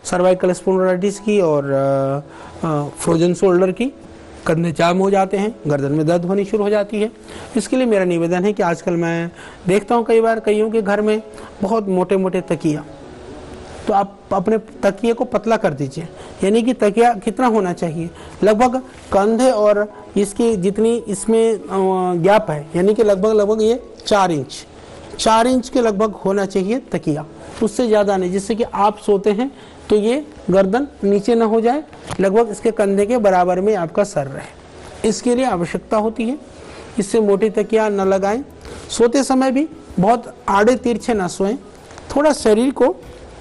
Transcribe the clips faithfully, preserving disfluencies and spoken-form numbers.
Cervical स्पॉन्डिलोलाइटिस की और frozen shoulder की। कंधे जाम हो जाते हैं, गर्दन में दर्द होनी शुरू हो जाती है। इसके लिए मेरा निवेदन है कि आजकल मैं देखता हूँ कई बार कईयों के घर में बहुत मोटे मोटे तकिया, तो आप अपने तकिए को पतला कर दीजिए। यानी कि तकिया कितना होना चाहिए, लगभग कंधे और इसकी जितनी इसमें गैप है, यानी कि लगभग लगभग ये चार इंच चार इंच के लगभग होना चाहिए तकिया, उससे ज़्यादा नहीं, जिससे कि आप सोते हैं तो ये गर्दन नीचे ना हो जाए, लगभग इसके कंधे के बराबर में आपका सर रहे। इसके लिए आवश्यकता होती है। इससे मोटी तकिया न लगाएं। सोते समय भी बहुत आड़े तिरछे न सोएं, थोड़ा शरीर को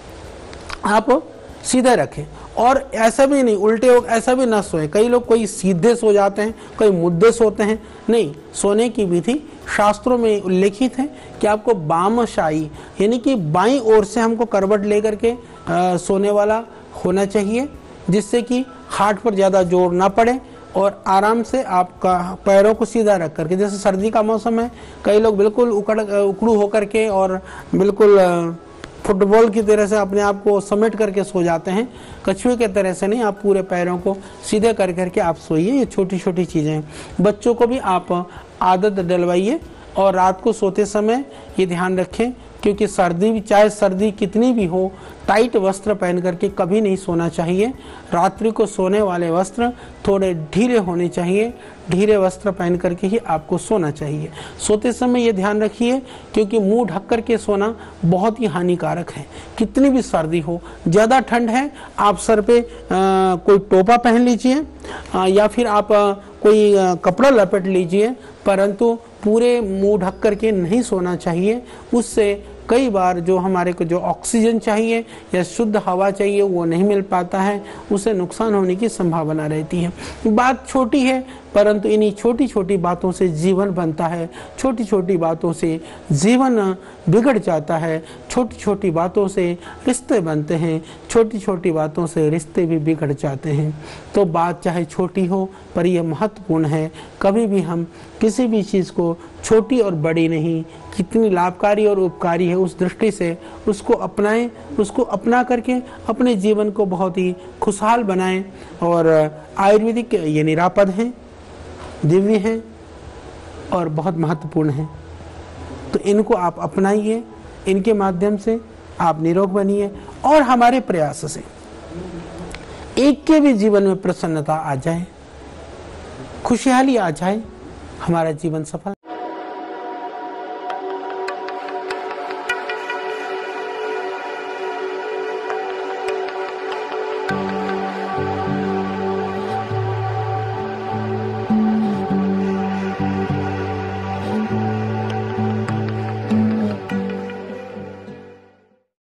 आप सीधे रखें और ऐसा भी नहीं उल्टे हो ऐसा भी ना सोएं। कई लोग कोई सीधे सो जाते हैं, कोई मुद्दे सोते हैं। नहीं, सोने की विधि शास्त्रों में उल्लेखित है कि आपको बामशाई यानी कि बाईं ओर से हमको करवट लेकर के आ, सोने वाला होना चाहिए, जिससे कि हार्ट पर ज़्यादा जोर ना पड़े और आराम से आपका पैरों को सीधा रख करके। जैसे सर्दी का मौसम है, कई लोग बिल्कुल उकड़ उकड़ू होकर के और बिल्कुल फुटबॉल की तरह से अपने आप को समेट करके सो जाते हैं। कछुए के तरह से नहीं, आप पूरे पैरों को सीधे कर करके आप सोइए। ये छोटी छोटी चीज़ें हैं। बच्चों को भी आप आदत डलवाइए और रात को सोते समय ये ध्यान रखें, क्योंकि सर्दी भी चाहे सर्दी कितनी भी हो, टाइट वस्त्र पहन करके कभी नहीं सोना चाहिए। रात्रि को सोने वाले वस्त्र थोड़े ढीले होने चाहिए, ढीले वस्त्र पहन करके ही आपको सोना चाहिए। सोते समय ये ध्यान रखिए, क्योंकि मुंह ढक करके सोना बहुत ही हानिकारक है। कितनी भी सर्दी हो, ज़्यादा ठंड है, आप सर पे आ, कोई टोपा पहन लीजिए या फिर आप आ, कोई आ, कपड़ा लपेट लीजिए, परंतु पूरे मुंह ढक करके नहीं सोना चाहिए। उससे कई बार जो हमारे को जो ऑक्सीजन चाहिए या शुद्ध हवा चाहिए वो नहीं मिल पाता है, उससे नुकसान होने की संभावना रहती है। बात छोटी है, परंतु इन्हीं छोटी छोटी बातों से जीवन बनता है। छोटी छोटी बातों से जीवन बिगड़ जाता है। छोटी छोटी बातों से रिश्ते बनते हैं, छोटी छोटी बातों से रिश्ते भी बिगड़ जाते हैं। तो बात चाहे छोटी हो, पर यह महत्वपूर्ण है। कभी भी हम किसी भी चीज़ को छोटी और बड़ी नहीं, कितनी लाभकारी और उपकारी है उस दृष्टि से उसको अपनाएं, उसको अपना करके अपने जीवन को बहुत ही खुशहाल बनाएं। और आयुर्वेदिक ये निरापद हैं, दिव्य हैं और बहुत महत्वपूर्ण हैं। तो इनको आप अपनाइए, इनके माध्यम से आप निरोग बनिए और हमारे प्रयास से एक के भी जीवन में प्रसन्नता आ जाए, खुशहाली आ जाए, हमारा जीवन सफल